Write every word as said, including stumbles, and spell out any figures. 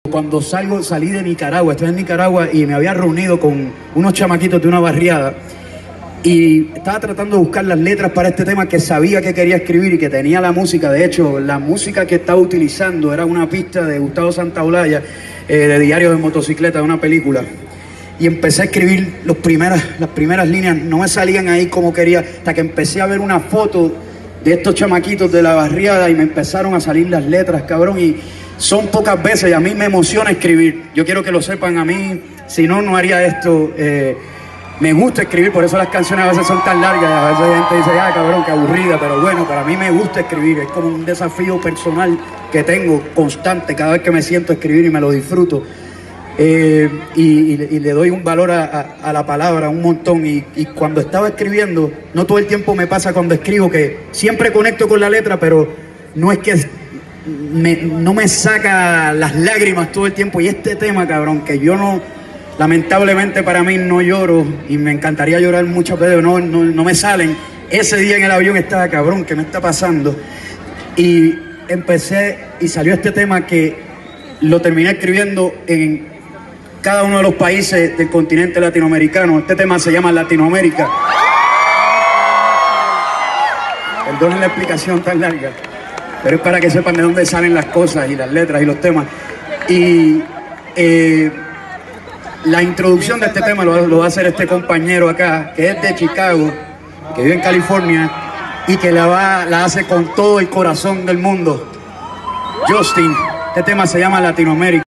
Cuando salgo, salí de Nicaragua, estoy en Nicaragua y me había reunido con unos chamaquitos de una barriada y estaba tratando de buscar las letras para este tema que sabía que quería escribir y que tenía la música. De hecho, la música que estaba utilizando era una pista de Gustavo Santaolalla, eh, de Diario de Motocicleta, de una película. Y empecé a escribir los primeras, las primeras líneas, no me salían ahí como quería, hasta que empecé a ver una foto de estos chamaquitos de la barriada y me empezaron a salir las letras, cabrón, y son pocas veces y a mí me emociona escribir. Yo quiero que lo sepan, a mí, si no, no haría esto. Eh, me gusta escribir, por eso las canciones a veces son tan largas, a veces la gente dice, ah, cabrón, qué aburrida, pero bueno, para mí me gusta escribir, es como un desafío personal que tengo constante cada vez que me siento a escribir y me lo disfruto. Eh, y, y, y le doy un valor a, a, a la palabra un montón y, y cuando estaba escribiendo, no todo el tiempo me pasa cuando escribo que siempre conecto con la letra, pero no es que me, no me saca las lágrimas todo el tiempo. Y este tema, cabrón, que yo no, lamentablemente para mí no lloro y me encantaría llorar muchas veces, no, no, no me salen. Ese día en el avión estaba, cabrón, ¿qué me está pasando? Y empecé y salió este tema que lo terminé escribiendo en cada uno de los países del continente latinoamericano. Este tema se llama Latinoamérica. Perdonen la explicación tan larga, pero es para que sepan de dónde salen las cosas y las letras y los temas. Y eh, la introducción de este tema lo, lo va a hacer este compañero acá, que es de Chicago, que vive en California, y que la, va, la hace con todo el corazón del mundo. Justin, este tema se llama Latinoamérica.